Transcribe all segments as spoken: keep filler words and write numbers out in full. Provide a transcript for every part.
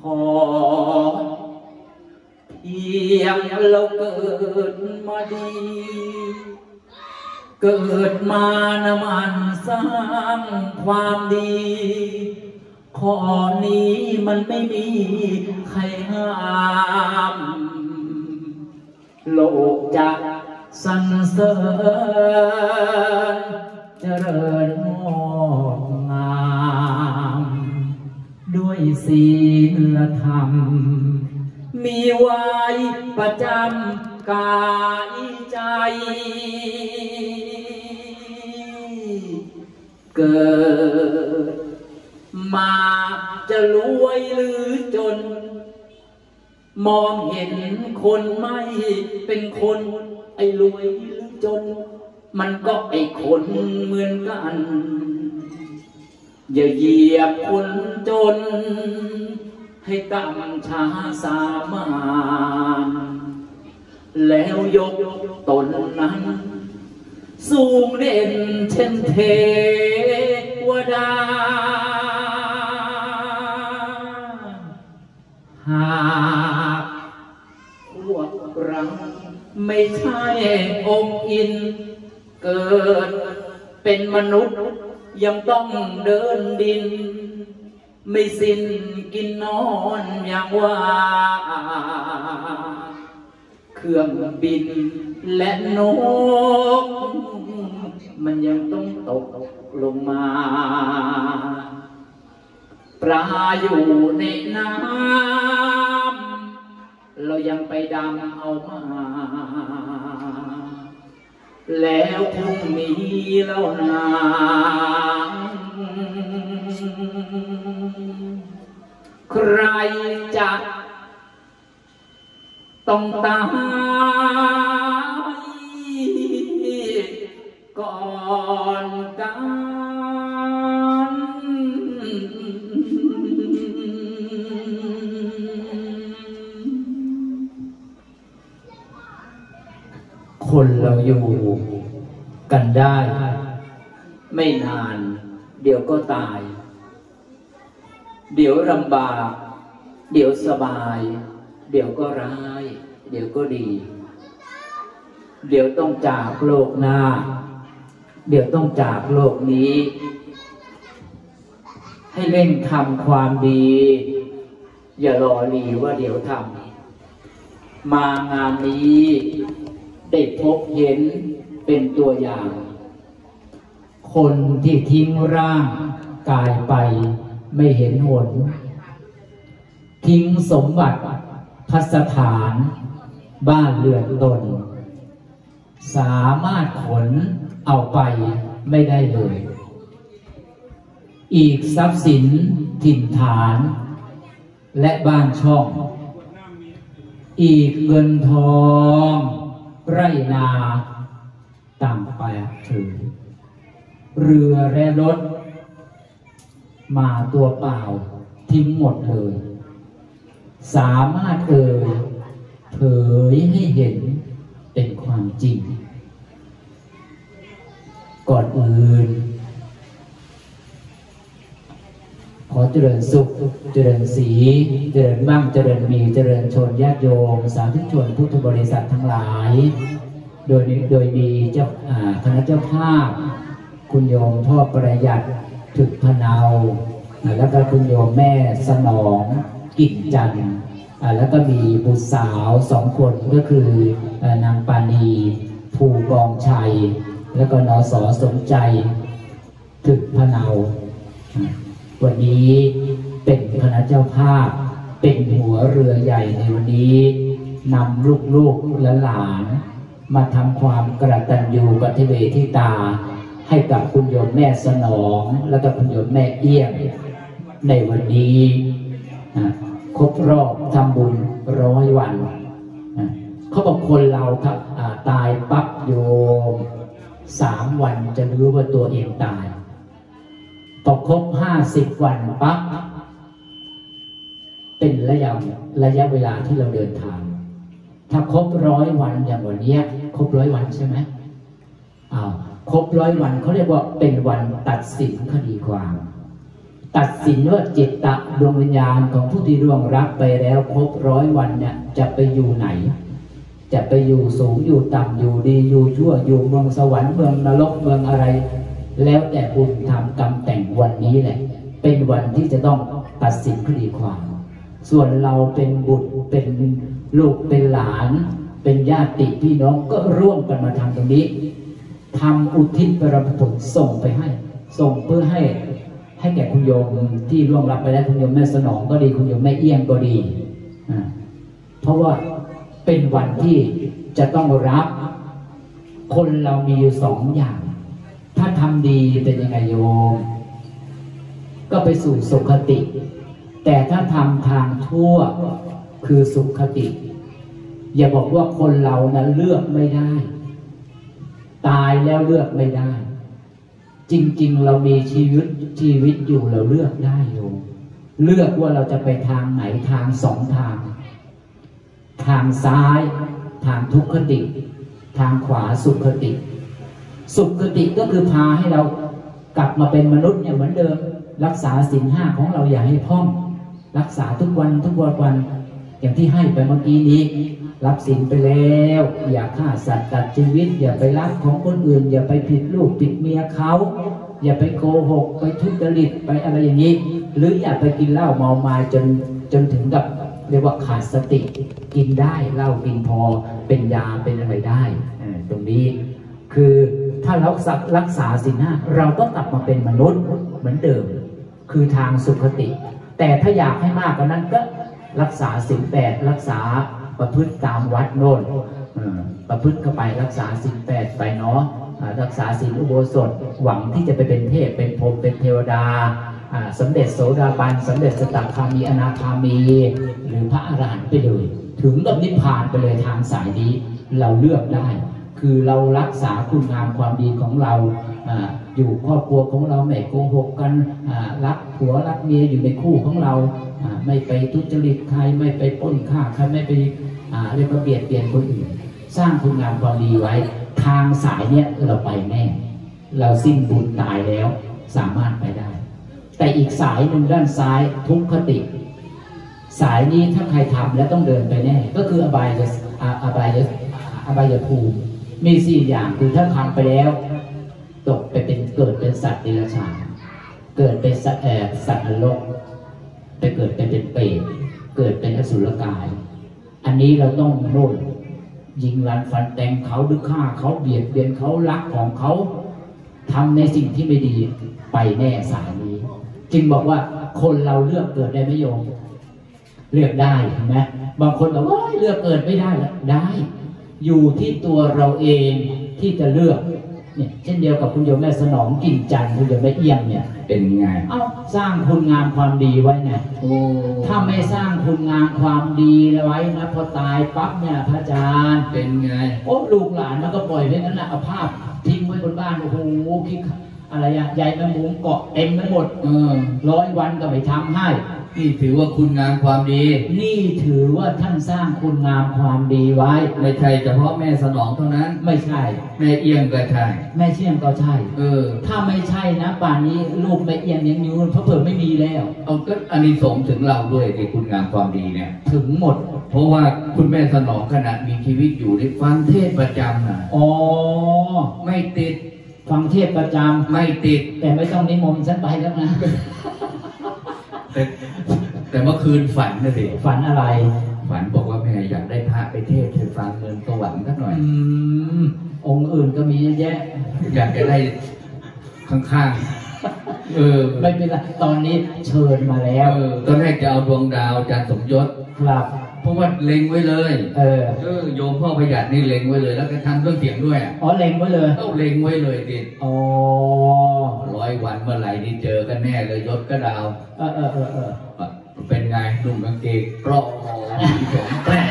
อเพียงเราเกิดมาดีเกิดมานะมันสร้างความดีข้อนี้มันไม่มีใครห้ามโลกจะสรรเสริญเจริญงอกงามด้วยศีลธรรมมีไว้ประจำกายใจเกิดมาจะรวยหรือจนมองเห็นคนไม่เป็นคนไอ้รวยหรือจนมันก็ไอ้คนเหมือนกันอย่าเหยียบคนจนให้ต่ำช้าสามานแล้วยกตนนั้นสูงเด่นเช่นเทวดาหากพวกเราไม่ใช่องค์อินเกิดเป็นมนุษย์ยังต้องเดินดินไม่สิ้นกินนอนอย่างว่าเครื่องบินและนกมันยังต้องตกลงมาปลาอยู่ในน้ำเรายังไปดำเอามาแล้วพรุ่งนี้เรานาใครจะต้องตายก่อนกันคนเราอยู่กันได้ไม่นานเดี๋ยวก็ตายเดี๋ยวลำบากเดี๋ยวสบายเดี๋ยวก็ร้ายเดี๋ยวก็ดีเดี๋ยวต้องจากโลกหน้าเดี๋ยวต้องจากโลกนี้ให้เร่งทำความดีอย่ารอรีว่าเดี๋ยวทำมางานนี้ได้พบเห็นเป็นตัวอย่างคนที่ทิ้งร่างกายไปไม่เห็นหนทิ้งสมบัติภัสถานบ้านเรือนตนสามารถขนเอาไปไม่ได้เลยอีกทรัพย์สินถิ่นฐานและบ้านช่องอีกเงินทองไรนาต่างไปถือเรือและรถมาตัวเปล่าทิ้งหมดเลยสามารถเอ่ยเผยให้เห็นเป็นความจริงก่อนอื่นขอเจริญสุขเจริญสีเจริญมั่งเจริญมีเจริญชนญาติโยมสาธุชนพุทธบริษัททั้งหลายโดยโดยมีเจ้าคณะเจ้าภาพคุณโยมพ่อประหยัดถึกพะเนาแล้วก็คุณโยมแม่สนองกิ่งจันทร์แล้วก็มีบุตรสาวสองคนก็คือนางปานีภูกองชัยแล้วก็นสสมใจถึกพะเนาวันนี้เป็นคณะเจ้าภาพเป็นหัวเรือใหญ่ในวันนี้นำลูกๆและหลานมาทำความกตัญญูกตเวทิตาให้กับคุณโยมแม่สนองและก็คุณโยมแม่เอี้ยงในวันนี้ครบรอบทำบุญร้อยวันเขาบอกคนเราถ้าตายปั๊บโยมสามวันจะรู้ว่าตัวเองตายพอครบห้าสิบวันปั๊บเป็นระยะระยะเวลาที่เราเดินทางถ้าครบร้อยวันอย่างวันนี้ครบร้อยวันใช่ไหมอ้าวครบร้อยวันเขาเรียกว่าเป็นวันตัดสินคดีความตัดสินว่าจิตตะดวงวิญญาณของผู้ที่ร่วงรับไปแล้วครบร้อยวันเนี่ยจะไปอยู่ไหนจะไปอยู่สูงอยู่ต่ำอยู่ดีอยู่ชั่วอยู่เมืองสวรรค์เมืองนรกเมืองอะไรแล้วแต่บุญทำกรรมแต่งวันนี้แหละเป็นวันที่จะต้องตัดสินคดีความส่วนเราเป็นบุตรเป็นลูกเป็นหลานเป็นญาติพี่น้องก็ร่วมกันมาทำตรงนี้ทำอุทิศบารมีผลส่งไปให้ส่งเพื่อให้ให้แก่คุณโยมที่ร่วงรับไปแล้วคุณโยมแม่สนองก็ดีคุณโยมแม่เอี้ยงก็ดีเพราะว่าเป็นวันที่จะต้องรับคนเรามีอยู่สองอย่างถ้าทำดีเป็นยังไงโยมก็ไปสู่สุขติแต่ถ้าทำทางชั่วคือสุขติอย่าบอกว่าคนเรานั้นเลือกไม่ได้ตายแล้วเลือกไม่ได้จริงๆเรามีชีวิตชีวิตอยู่เราเลือกได้โยมเลือกว่าเราจะไปทางไหนทางสองทางทางซ้ายทางทุกขติทางขวาสุขติสุขติก็คือพาให้เรากลับมาเป็นมนุษย์เนี่ยเหมือนเดิมรักษาศีลห้าของเราอย่าให้พร่องรักษาทุกวันทุกวันวันอย่างที่ให้ไปเมื่อกี้นี้รับศีลไปแล้วอย่าฆ่าสัตว์ตัดชีวิตอย่าไปรักของคนอื่นอย่าไปผิดลูกผิดเมียเขาอย่าไปโกหกไปทุจริตไปอะไรอย่างนี้หรืออย่าไปกินเหล้าเมามายจนจนถึงกับเรียกว่าขาดสติกินได้เหล้ากินพอเป็นยาเป็นอะไรได้ตรงนี้คือถ้าเรารักษาศีลห้าเราก็กลับมาเป็นมนุษย์เหมือนเดิมคือทางสุขติแต่ถ้าอยากให้มากกว่านั้นก็รักษาศีลแปดรักษาประพฤติตามวัดโน่นประพฤติเข้าไปรักษาศีลแปดไปเนาะรักษาศีลอุโบสถหวังที่จะไปเป็นเทพเป็นพรหมเป็นเทวดาสำเร็จโสดาบันสำเร็จสตัคามีอนาคามีหรือพระอรหันต์ไปเลยถึงกับนิพพานไปเลยทางสายนี้เราเลือกได้คือเรารักษาคุณงามความดีของเราอยู่ครอบครัวของเราไม่โกหกกันรักผัวรักเมียอยู่ในคู่ของเราไม่ไปทุจริตใครไม่ไปปล้นฆ่าใครไม่ไปเรียกว่าเบียดเบียนคนอื่นสร้างคุณงามความดีไว้ทางสายเนี้ยเราไปแน่เราสิ้นบุญตายแล้วสามารถไปได้แต่อีกสายหนึ่งด้านซ้ายทุกขติสายนี้ถ้าใครทำแล้วต้องเดินไปแน่ก็คืออบายอบายอบายภูมิมีสี่อย่างคือถ้าทำไปแล้วตกไปเป็นเกิดเป็นสัตว์เดรัจฉานเกิดเป็นสัตว์แอบสัตว์นรกไปเกิดเป็นเป็นเปรตเกิดเป็นอสุรกายอันนี้เราต้องโน่นยิงรันฟันแทงเขาหรือฆ่าเขาเบียดเบียนเขารักของเขาทำในสิ่งที่ไม่ดีไปแน่สายนี้จึงบอกว่าคนเราเลือกเกิดได้ไหมโยมเลือกได้เห็นไหมบางคนบอกว่าเลือกเกิดไม่ได้แล้วได้อยู่ที่ตัวเราเองที่จะเลือกเนี่ยเช่นเดียวกับคุณโยมแม่สนองกิ่งจันทร์คุณโยมแม่เอี้ยงเนี่ยเป็นไงเอ้าสร้างคุณงามความดีไว้ไงโอ้ถ้าไม่สร้างคุณงามความดีไว้นะพอตายปั๊บเนี่ยพระอาจารย์เป็นไงโอ้ลูกหลานมันก็ปล่อยไว้นั่นแหละเอาภาพทิ้งไว้บนบ้านโอ้โหคิดอะไรอะใหญ่แมงมุมเกาะเต็มไปหมดเออร้อยวันก็ไม่ทำให้นี่ถือว่าคุณงามความดีนี่ถือว่าท่านสร้างคุณงามความดีไว้ไม่ใช่เฉพาะแม่สนองเท่านั้นไม่ใช่แม่เอียงก็ใช่แม่เชี่ยงก็ใช่เออถ้าไม่ใช่นะป่านนี้ลูกแม่เอียงยังอยู่เพราะเผื่อไม่มีแล้วเอาก็อันนี้สงถึงเราด้วยในคุณงามความดีเนี่ยถึงหมดเพราะว่าคุณแม่สนองขณะมีชีวิตอยู่ได้ฟังเทศประจำนะอ๋อไม่ติดฟังเทศประจำไม่ติดแต่ไม่ต้องนิมนต์ฉันไปแล้วนะแต่แต่เมื่อคืนฝันนะสิฝันอะไรฝันบอกว่าแม่อยากได้พระไปเทศน์ให้ฟังเงินสวรรค์สักหน่อยอืมองค์อื่นก็มีเยอะแยะอยากจะได้ข้างๆเออไม่เป็นไรตอนนี้เชิญมาแล้วเออตอนแรกจะเอาดวงดาวจันทร์สมยศครับเพราะว่าเล็งไว้เลยเออเออโยมพ่อประหยัดนี่เล็งไว้เลยแล้วก็ทำเครื่องเสียงด้วยอ๋อเล็งไว้เลยต้องเล็งไว้เลยดิอ๋อร้อยวันเมื่อไหร่นี่เจอกันแน่เลยยศก็ดาวเออเออเออเออเป็นไงนุ่งกางเกงเปราะผมแปล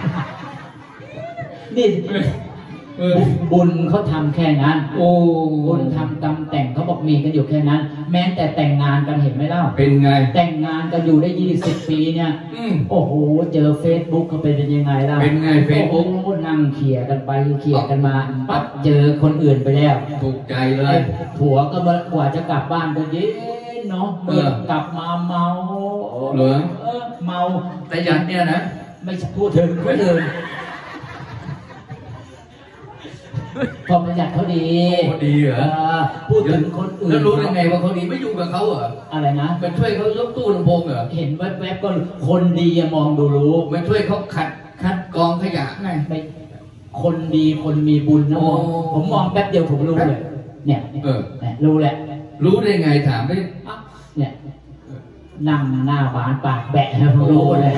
นี่บุญเขาทำแค่นั้นโอ้บุญทำกรรมแต่งเขาบอกมีกันอยู่แค่นั้นแม้แต่แต่งงานกันเห็นไหมเล่าเป็นไงแต่งงานกันอยู่ได้ยี่สิบปีเนี่ยโอ้โหเจอเฟซบุ๊กเขาเป็นยังไงล่ะเป็นไงเฟซบุ๊กนั่งเขี่ยกันไปเขี่ยกันมาปั๊บเจอคนอื่นไปแล้วถูกใจเลยผัวก็กว่าจะกลับบ้านก็เย็นเนาะเมื่อกลับมาเมาเหรอเออเมาแต่ยันเนี่ยนะไม่พูดถึงคนอื่นพอประหยัดเขาดีดีเหรอพูดถึงคนอื่นแล้วรู้ยังไงว่าเขาดีไม่อยู่กับเขาเหรออะไรนะไปช่วยเขายกตู้ลำโพงเหรอเห็นแวบๆก็คนดีมองดูรู้ไปช่วยเขาขัดคัดกองขยะไงไปคนดีคนมีบุญนะผมมองแป๊บเดียวผมรู้เลยเนี่ยเออรู้แหละรู้ได้ไงถามได้เนี่ยนั่งหน้าหวานปากแบะผมรู้เลย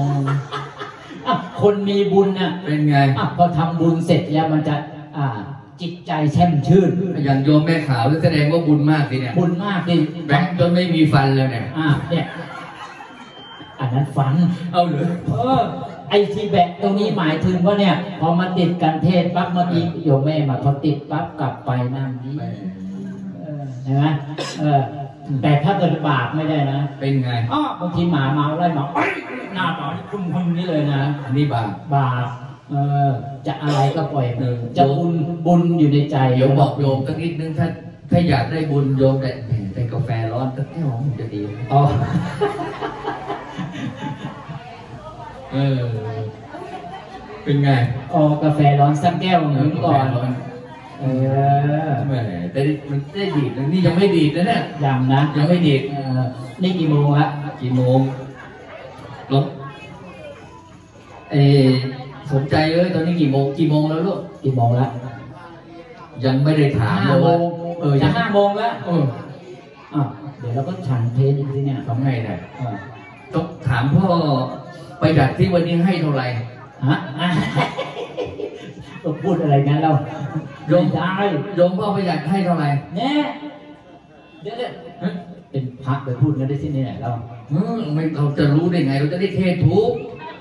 คนมีบุญน่ะเป็นไงพอทำบุญเสร็จแล้วมันจะจิตใจแช่มชื่นอย่างโยมแม่ขาวแสดงว่าบุญมากสิเนี่ยบุญมากดิแบงจนไม่มีฟันเลยเนี่ยอ่าเนี่ยอันนั้นฟันเอาเลยเออไอที่แบะตรงนี้หมายถึงว่าเนี่ยพอมาติดกันเทศปั๊บเมื่อกี้โยมแม่มาพอติดปั๊บกลับไปนั่งนี่เห็นไหมเออแต่ถ้าเกิดบาปไม่ได้นะเป็นไงอ๋อบางทีหมาเมาไล่หมาหน้าหมาคุ้มคุ้มนี่เลยนะอันนี้บาปบาปเออจะอะไรก็ปล่อยจะบุญบุญอยู่ในใจโยมบอกโยมสักนิดนึงถ้าถ้าอยากได้บุญโยมแต่แต่กาแฟร้อนสักแก้วมันจะดีอ๋อเออเป็นไงอ๋อกาแฟร้อนสักแก้วหนึ่งก่อนเออแหมแต่มันได้ดีดนี่ยังไม่ดีดนะเนี่ยยังนะยังไม่ดีดนี่กี่โมงละกี่โมงลงเอสนใจเอ้ยตอนนี้กี่โมงกี่โมงแล้วลูกกี่โมงแล้วยังไม่ได้ถามเลยว่าเออจะห้าโมงแล้วเอออ่ะเดี๋ยวเราก็ฉันเพลอีกทีเนี่ยทำไงเนี่ยต้องถามพ่อประหยัดที่วันนี้ให้เท่าไหร่ฮะก็พูดอะไรงั้นเราโยมได้โยมพ่อประหยัดให้เท่าไหร่เนี่ยเดี๋ยวเป็นพระไปพูดกันได้ที่นี่ไหนเราไม่เราจะรู้ได้ไงเราจะได้เทศทุก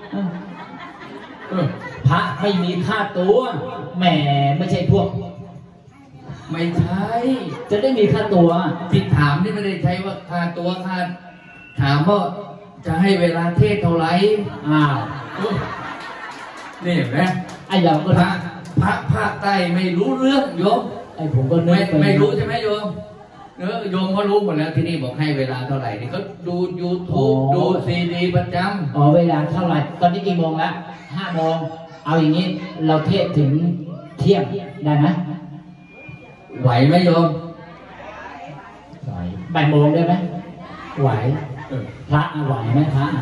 พระไม่มีค่าตัวแหมไม่ใช่พวกไม่ใช่จะได้มีค่าตัวที่ถามนี่ไม่ได้ใช้ว่าค่าตัวค่าถามว่าจะให้เวลาเทศเท่าไหร่อ้าวนี่เห็นไหมไอ้เราก็พระพระภาคใต้ไม่รู้เรื่องโยมไอ้ผมก็ไม่ไม่รู้ใช่ไหมโยมเออโยมเขารู้หมดแล้วที่นี่บอกให้เวลาเท่าไหร่นี่ก็ดูยูทูบดูซีดีประจำอ๋อเวลาเท่าไหร่ตอนนี้กี่โมงแล้วห้าโมงเอาอย่างนี้เราเทศถึงเที่ยงได้ไหมไหวไหมโยมไหวบ่ายโมงได้ไหมไหวพระไหวไหมพระ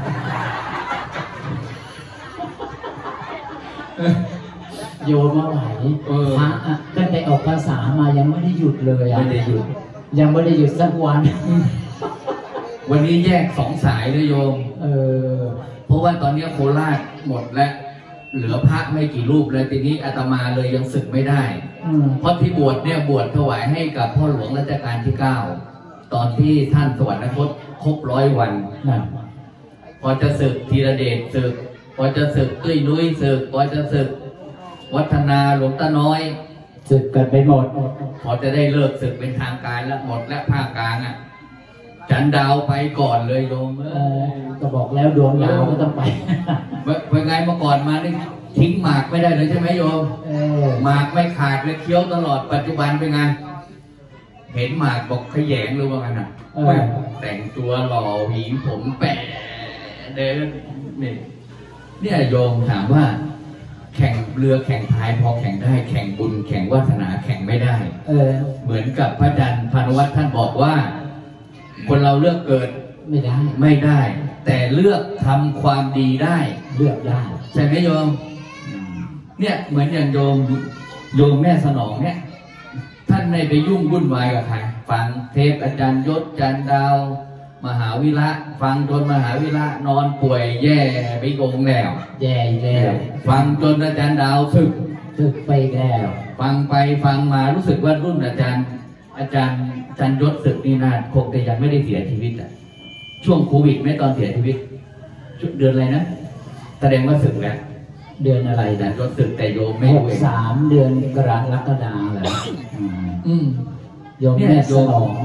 โยมมาไหวพระตั้งแต่ออกภาษามายังไม่ได้หยุดเลยอ่ะไม่ได้หยุดยังไม่ได้หยุดสักวันวันนี้แยกสองสายเลยโยมเออเพราะว่าตอนนี้โคราชหมดแล้วเหลือพระไม่กี่รูปเลยทีนี้อาตมาเลยยังศึกไม่ได้เพราะที่บวชเนี่ยบวชถวายให้กับพ่อหลวงรัชกาลที่เก้าตอนที่ท่านสวรรคตครบร้อยวันนั่นพอจะศึกธีรเดชศึกพอจะศึกตุ้ยนุ้ยศึกพอจะศึกวัฒนาหลวงตาน้อยศึกกันไปหมดพอจะได้เลิกศึกเป็นทางการแล้วหมดและภาคกลางอ่ะจันดาวไปก่อนเลยโยมก็บอกแล้วดวงดาวก็ต้องไปเป็นไงเมื่อก่อนมานี่ทิ้งหมากไม่ได้เลยใช่ไหมโยมหมากไม่ขาดเลยเคี้ยวตลอดปัจจุบันเป็นไงเห็นหมากบอกขยงรู้ว่ากันอ่ะแต่งตัวหล่อหวีผมแปะเดินนี่เนี่ยโยมถามว่าแข่งเรือแข่งพายพอแข่งได้แข่งบุญแข่งวาสนาแข่งไม่ได้เออเหมือนกับพระอาจารย์พานุวัฒน์ท่านบอกว่าคนเราเลือกเกิดไม่ได้ไม่ได้แต่เลือกทำความดีได้เลือกได้ใช่ไหมโยมเนี่ยเหมือนอย่างโยมโยมแม่สนองเนี่ยท่านไม่ไปยุ่งวุ่นวายกับใครฟังเทปอาจารย์ยศจันดาวมหาวิระฟังจนมหาวิระนอนป่วยแย่ไปโกงแล้วแย่แล้วฟังจนอาจารย์ดาวสึกสึกไปแล้วฟังไปฟังมารู้สึกว่ารุ่นอาจารย์อาจารย์อาจารย์ยศสึกนี่นาคงแต่ยังไม่ได้เสียชีวิตอ่ะช่วงโควิดไม่ตอนเสียชีวิตเดือนอะไรนะแสดงว่าสึกแล้วเดือนอะไรแต่ยศสึกแต่โยมไม่หกสามเดือนกรกฎาคมเหรออืมโยมแม่สนอง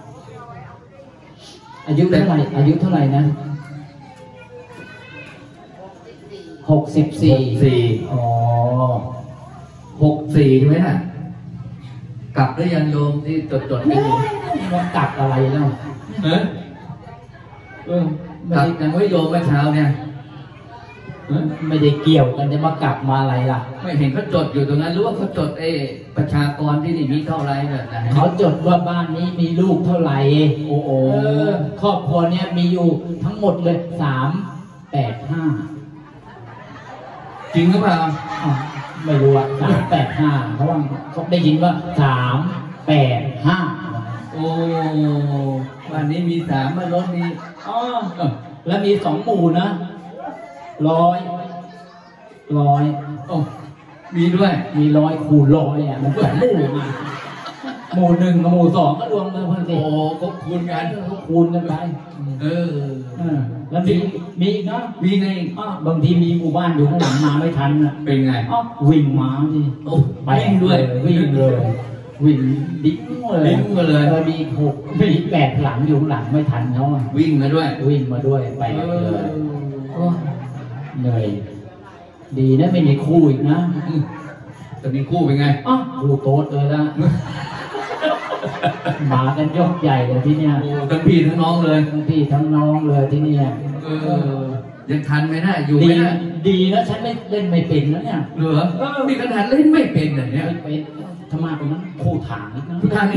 อายุเท่าไหร่อายุเท่าไหร่นะหกสิบสี่สี่อ๋อหกสี่ใช่ไหมน่ะกลับหรือยังโยมที่จดจดกันอยู่มันกลับอะไรเนาะเออเออไม่กลับได้ยังไม่โยมเมื่อเช้าเนี่ยเออไม่ได้เกี่ยวกันจะมากลับมาอะไรล่ะไม่เห็นเขาจดอยู่ตรงนั้นหรือว่าเขาจดเอประชากรที่นี่มีเท่าไรเนี่ยนะเขาจดว่าบ้านนี้มีลูกเท่าไหร่โอ้โหครอบครัวเนี้ยมีอยู่ทั้งหมดเลยสามแปดห้าจริงหรือเปล่าไม่รู้อะสามแปดห้าเพราะว่าเขาได้ยินว่าสามแปดห้าโอ้วันนี้มีสามมารถมีอ๋อแล้วมีสองหมู่นะร้อยร้อยโอ้มีด้วยมีร้อยคูณร้อยอ่ะมันสองหมู่มาหมู่หนึ่งกับหมู่สองก็รวมกันเพิ่มสิโอ้ก็คูณกันก็คูณกันไปเออเออแล้วมีมีอีกนะมีไงอ้าวบางทีมีหมู่บ้านอยู่ข้างหลังมาไม่ทันอ่ะเป็นไงอ๋อวิ่งมาดิโอ้วิ่งด้วยวิ่งเลยวิ่งดิ้งเลยดิ้งมาเลยออมีหกมีแปดหลังอยู่ข้างหลังไม่ทันเขาอะวิ่งมาด้วยวิ่งมาด้วยไปเลยโอ้เหนื่อยดีนะไม่มีคู่อีกนะจะมีคู่เป็นไงอ๋อคู่โต๊ดเลยละมากันยกใหญ่เลยที่เนี้ยโอ้ทั้งพี่ทั้งน้องเลยทั้งพี่ทั้งน้องเลยที่เนี้ยเออยังทันไหมนะอยู่ดีไหมนะดีนะฉันไม่เล่นไม่เป็นแล้วเนี่ยเหลือนี่ขนาดเล่นไม่เป็นอย่างเนี้ยไม่เป็นทำไมเป็นนั้นคู่ถังนิดนะคู่ถังนี่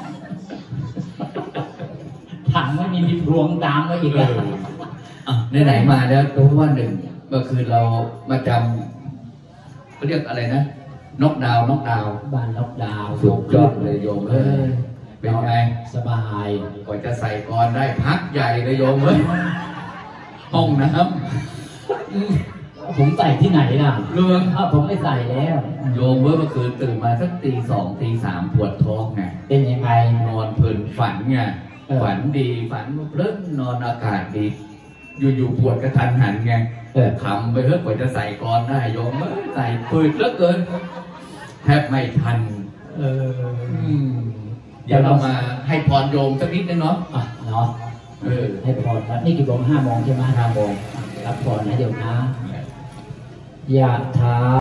ถังไม่มีมีพรวงตามมาอีกเออะออ่ะไหนๆมาแล้วเพราะว่าหนึ่งเมื่อคืนเรามาจำเขาเรียกอะไรนะนกดาวนกดาวบ้านล็อกดาวน์สุดยอดเลยโยมเอ้ยเป็นไงสบายกว่าจะใส่ก่อนได้พักใหญ่เลยโยมเอ้ยห้องน้ำอืมผมใส่ที่ไหนล่ะเรื่องอ้าวผมไม่ใส่แล้วโยมเมื่อคืนตื่นมาสักตีสองตีสามปวดท้องไงเป็นยังไงนอนเพลินฝันไงเออฝันดีฝันเพลินนอนอากาศดี อยู่ๆปวดกระทันหันไงเออทำไปเถอะกว่าจะใส่ก่อนได้โยมเอ้ยใส่ปืดเหลือเกินแทบไม่ทันเอออืมเดี๋ยวเรามาให้พรโยมสักนิดนึงเนาะอ่ะเนาะเออให้พรครับนี่กี่โมงห้าโมงใช่ไหมห้าโมงรับพรนะเดี๋ยวนะยะถา